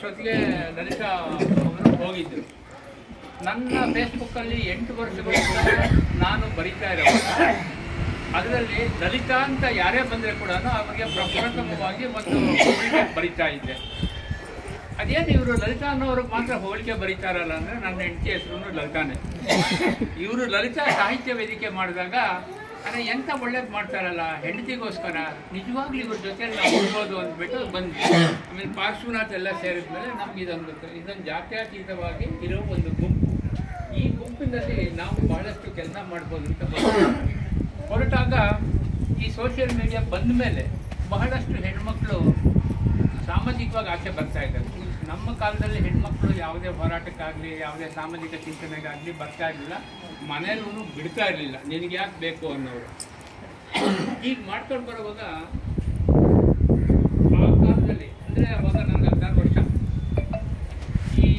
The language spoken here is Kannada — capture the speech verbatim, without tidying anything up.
ಅಷ್ಟೊತ್ತಿಗೆ ಲಲಿತಾ ಅವರು ಹೋಗಿದ್ದರು. ನನ್ನ ಫೇಸ್ಬುಕ್ಕಲ್ಲಿ ಎಂಟು ವರ್ಷಗಳಿಂದ ನಾನು ಬರಿತಾ ಇರೋವಾಗ ಅದರಲ್ಲಿ ಲಲಿತಾ ಅಂತ ಯಾರೇ ಬಂದರೆ ಕೂಡ ಅವರಿಗೆ ಪ್ರಪ್ರಥಮವಾಗಿ ಒಂದು ಹೋಲಿಕೆ ಬರಿತಾ ಇದ್ದೆ. ಅದೇನು ಇವರು ಲಲಿತಾ ಅನ್ನೋರಿಗೆ ಮಾತ್ರ ಹೋಲಿಕೆ ಬರೀತಾರಲ್ಲ ಅಂದರೆ ನನ್ನ ಹೆಂಡತಿ ಹೆಸರು ಲಲಿತಾನೇ. ಇವರು ಲಲಿತಾ ಸಾಹಿತ್ಯ ವೇದಿಕೆ ಮಾಡಿದಾಗ ಅರೆ ಎಂಥ ಒಳ್ಳೇದು ಮಾಡ್ತಾರಲ್ಲ ಹೆಂಡತಿಗೋಸ್ಕರ, ನಿಜವಾಗ್ಲೂ ಇವ್ರ ಜೊತೆಲಿ ನಾವು ಹೋಗ್ಬೋದು ಅಂದ್ಬಿಟ್ಟು ಬಂದ್ವಿ. ಆಮೇಲೆ ಪಾರ್ಶ್ವನಾಥ್ ಎಲ್ಲ ಸೇರಿದ್ಮೇಲೆ ನಮ್ಗೆ ಇದೊಂದು ಇದೊಂದು ಜಾತ್ಯತೀತವಾಗಿ ಇರೋ ಒಂದು ಗುಂಪು. ಈ ಗುಂಪಿನಲ್ಲಿ ನಾವು ಬಹಳಷ್ಟು ಕೆಲಸ ಮಾಡ್ಬೋದು ಅಂತ ಬಂದ್ವಿ. ಹೊರಟಾಗ ಈ ಸೋಷಿಯಲ್ ಮೀಡಿಯಾ ಬಂದ ಮೇಲೆ ಬಹಳಷ್ಟು ಹೆಣ್ಮಕ್ಳು ಸಾಮಾಜಿಕವಾಗಿ ಆಚೆ ಬರ್ತಾ ಇದ್ದಾರೆ. ನಮ್ಮ ಕಾಲದಲ್ಲಿ ಹೆಣ್ಮಕ್ಳು ಯಾವುದೇ ಹೋರಾಟಕ್ಕಾಗಲಿ ಯಾವುದೇ ಸಾಮಾಜಿಕ ಚಿಂತನೆಗಾಗಲಿ ಬರ್ತಾ ಇರಲಿಲ್ಲ, ಮನೇಲೂ ಬಿಡ್ತಾ ಇರಲಿಲ್ಲ, ನಿನಗೆ ಯಾಕೆ ಬೇಕು ಅನ್ನೋರು. ಈಗ ಮಾಡ್ಕೊಂಡು ಬರುವಾಗ ಆ ಕಾಲದಲ್ಲಿ ಅಂದರೆ ಅವಾಗ ನನಗೆ ಹದಿನಾರು